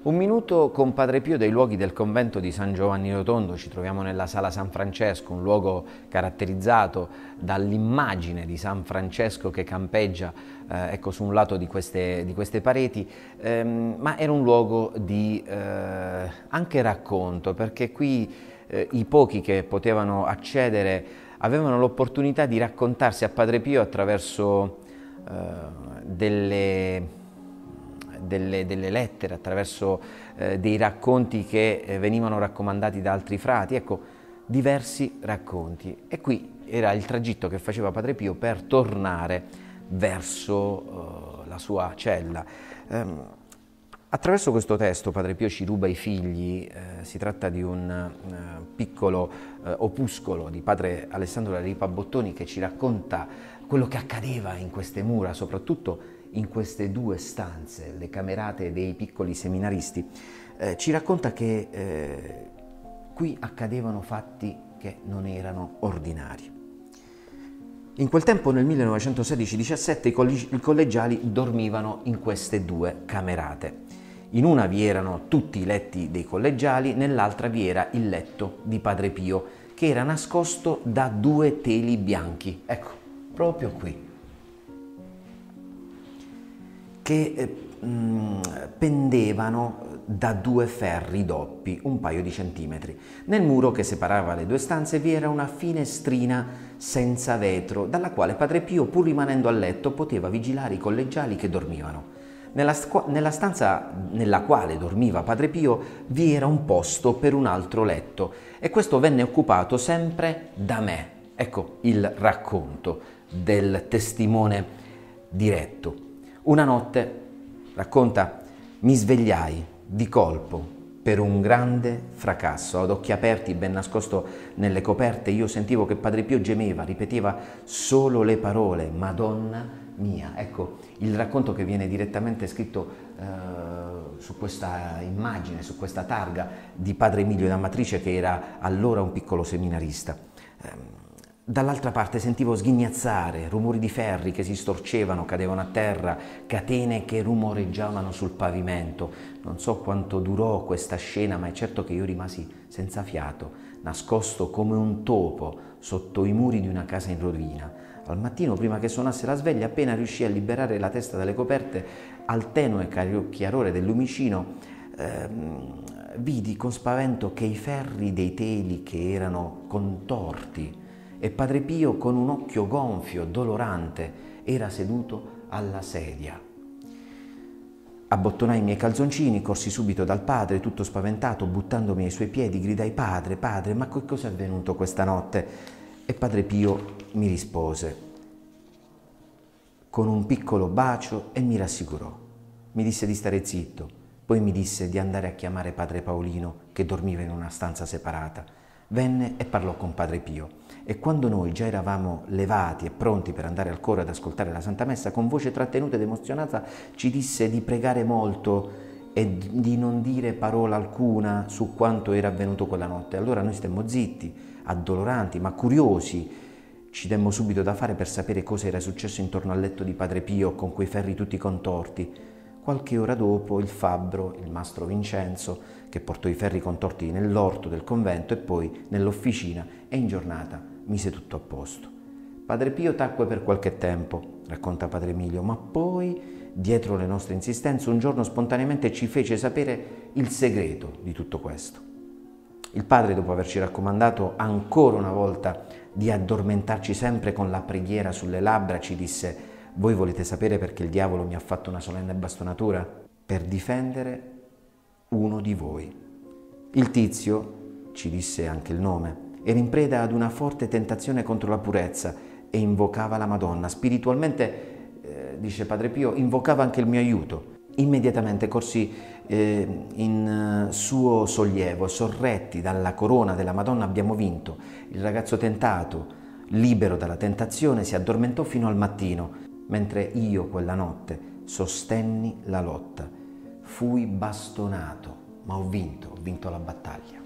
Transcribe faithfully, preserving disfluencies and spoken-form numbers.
Un minuto con Padre Pio dei luoghi del convento di San Giovanni Rotondo. Ci troviamo nella Sala San Francesco, un luogo caratterizzato dall'immagine di San Francesco che campeggia eh, ecco, su un lato di queste, di queste pareti, ehm, ma era un luogo di eh, anche racconto, perché qui eh, i pochi che potevano accedere avevano l'opportunità di raccontarsi a Padre Pio attraverso eh, delle... Delle, delle lettere, attraverso eh, dei racconti che eh, venivano raccomandati da altri frati, ecco, diversi racconti. E qui era il tragitto che faceva Padre Pio per tornare verso eh, la sua cella. Ehm, attraverso questo testo Padre Pio ci ruba i figli, eh, si tratta di un eh, piccolo eh, opuscolo di Padre Alessandro Ripa Bottoni che ci racconta quello che accadeva in queste mura, soprattutto in queste due stanze, le camerate dei piccoli seminaristi. Eh, ci racconta che eh, qui accadevano fatti che non erano ordinari. In quel tempo, nel millenovecentosedici diciassette, i collegiali dormivano in queste due camerate. In una vi erano tutti i letti dei collegiali, nell'altra vi era il letto di Padre Pio, che era nascosto da due teli bianchi. Ecco, proprio qui, che eh, mh, pendevano da due ferri doppi, un paio di centimetri. Nel muro che separava le due stanze vi era una finestrina senza vetro, dalla quale Padre Pio, pur rimanendo a letto, poteva vigilare i collegiali che dormivano. Nella, nella stanza nella quale dormiva Padre Pio vi era un posto per un altro letto, e questo venne occupato sempre da me. Ecco il racconto del testimone diretto. Una notte, racconta, mi svegliai di colpo per un grande fracasso. Ad occhi aperti, ben nascosto nelle coperte, io sentivo che Padre Pio gemeva, ripeteva solo le parole Madonna mia. Ecco il racconto che viene direttamente scritto eh, su questa immagine, su questa targa di Padre Emilio d'Amatrice, che era allora un piccolo seminarista. Eh, Dall'altra parte sentivo sghignazzare, rumori di ferri che si storcevano, cadevano a terra, catene che rumoreggiavano sul pavimento. Non so quanto durò questa scena, ma è certo che io rimasi senza fiato, nascosto come un topo sotto i muri di una casa in rovina. Al mattino, prima che suonasse la sveglia, appena riuscii a liberare la testa dalle coperte, al tenue chiarore del lumicino, ehm, vidi con spavento che i ferri dei teli che erano contorti, e Padre Pio, con un occhio gonfio, dolorante, era seduto alla sedia. Abbottonai i miei calzoncini, corsi subito dal padre, tutto spaventato, buttandomi ai suoi piedi, gridai: «Padre, padre, ma che cosa è avvenuto questa notte?» E Padre Pio mi rispose con un piccolo bacio e mi rassicurò. Mi disse di stare zitto, poi mi disse di andare a chiamare Padre Paolino, che dormiva in una stanza separata. Venne e parlò con Padre Pio, e quando noi già eravamo levati e pronti per andare al coro ad ascoltare la Santa Messa, con voce trattenuta ed emozionata ci disse di pregare molto e di non dire parola alcuna su quanto era avvenuto quella notte. Allora noi stemmo zitti, addoloranti, ma curiosi. Ci demmo subito da fare per sapere cosa era successo intorno al letto di Padre Pio, con quei ferri tutti contorti. Qualche ora dopo il fabbro, il mastro Vincenzo, che portò i ferri contorti nell'orto del convento e poi nell'officina, e in giornata mise tutto a posto. Padre Pio tacque per qualche tempo, racconta Padre Emilio, ma poi, dietro le nostre insistenze, un giorno spontaneamente ci fece sapere il segreto di tutto questo. Il padre, dopo averci raccomandato ancora una volta di addormentarci sempre con la preghiera sulle labbra, ci disse: «Voi volete sapere perché il diavolo mi ha fatto una solenne bastonatura? Per difendere uno di voi». Il tizio, ci disse anche il nome, era in preda ad una forte tentazione contro la purezza e invocava la Madonna. Spiritualmente, eh, dice Padre Pio, invocava anche il mio aiuto. Immediatamente corsi eh, in uh, suo sollievo, sorretti dalla corona della Madonna abbiamo vinto. Il ragazzo tentato, libero dalla tentazione, si addormentò fino al mattino, mentre io quella notte sostenni la lotta. Fui bastonato, ma ho vinto, ho vinto la battaglia.